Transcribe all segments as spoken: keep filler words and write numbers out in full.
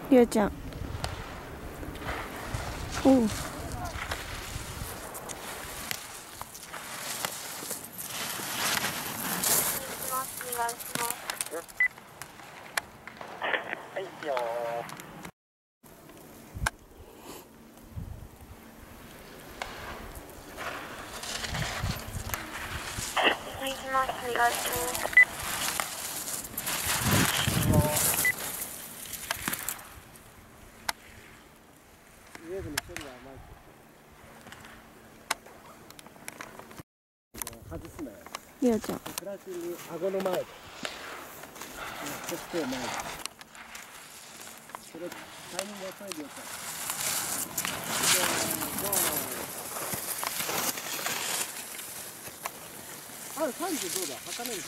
りおちゃん。おう。 はいよお願いします。お願いします。 ウェーブの処理が甘いと外すなよ。 りおちゃん。 プラスに顎の前でちょっと前でそれタイミングが遅いでよかあるさんじゅうどうだ測れるか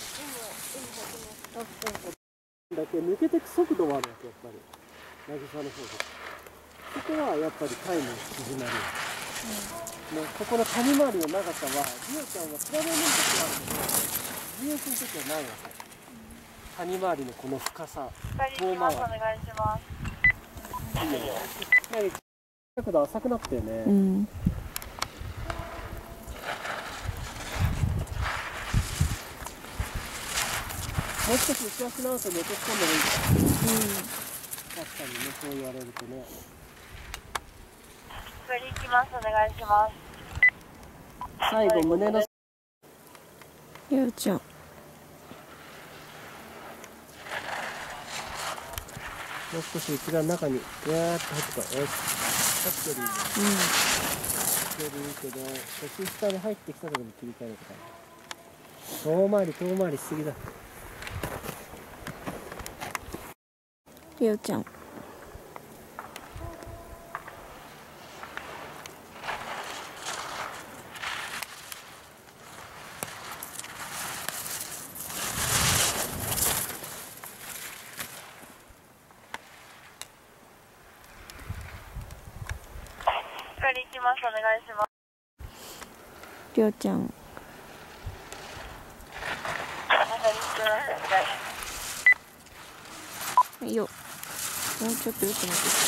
だけ抜けてく速度はあるわけやっぱり渚の方でそこはやっぱりタイム縮まる、うん、もうここの谷回りの長さはリオちゃんはプラレールの時はあるけど ジーエス の時はないわけ谷回りのこの深さ遠回りお願いしますいいよ角度浅くなったよね、 うん、 もう少し打ち合わせ直して落とし込んでもいいか、うん、確かにねそう言われるとね振り行きますお願いします最後胸のりおちゃんもう少し内側の中にぐわーっと入ってこいよし入ってるいいね、うん、入ってるけど年下に入ってきたところに切り替えるとか遠回り遠回りしすぎだりおちゃん振り行きますお願いしますりおちゃんいいよもうちょっとよくなって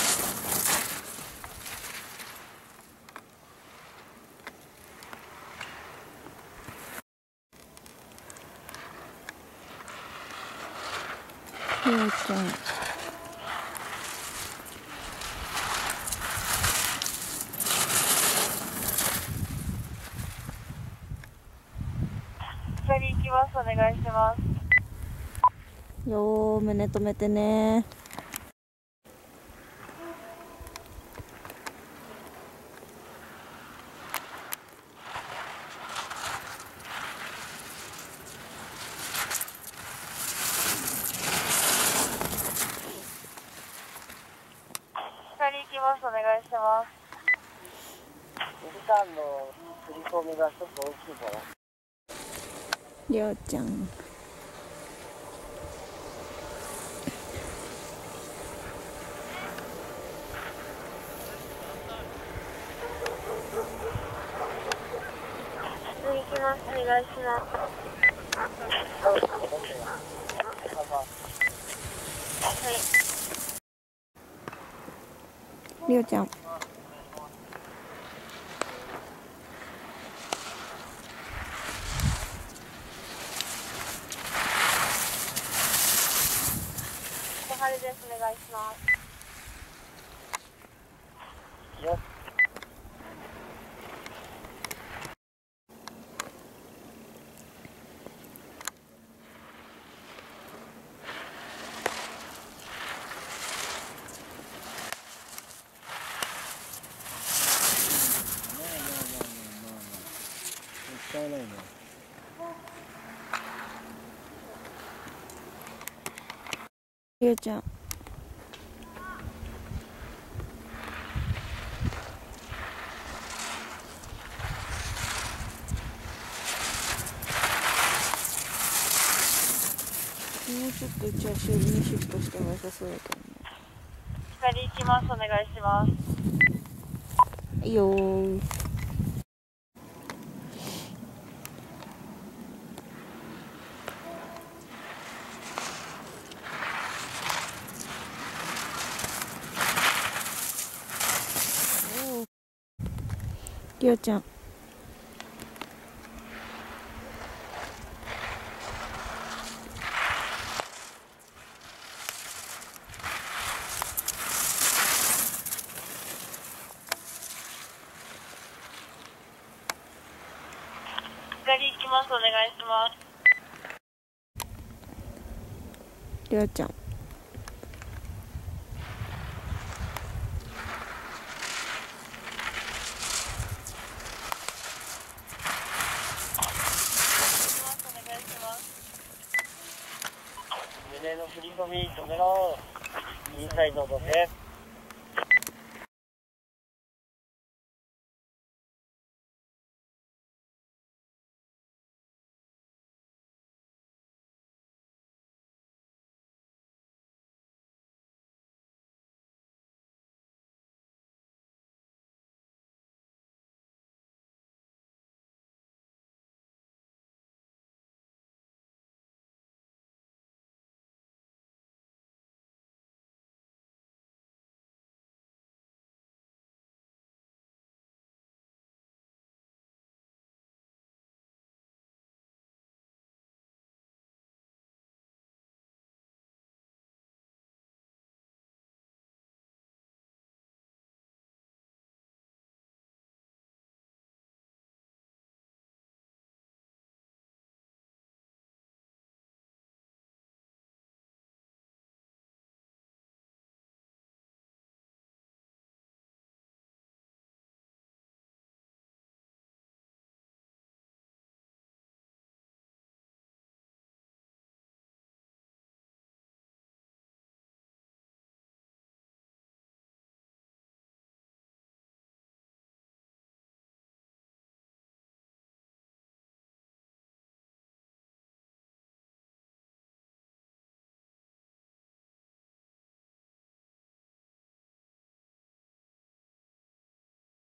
りおちゃん振り行きますお願いしますよー胸止めてね振り行きますお願いしますおじさんの振り込みがちょっと大きいからりおちゃん振り行きますお願いしますりおちゃん小春ですお願いしますよ使えないねりおちゃんもうちょっとうちは修理にシフトした方が良さそうだけどね左行きますお願いしますいいよーりおちゃん。 左行きます。お願いします。 りおちゃん。 胸の振り込み止めろ。インサイドのね。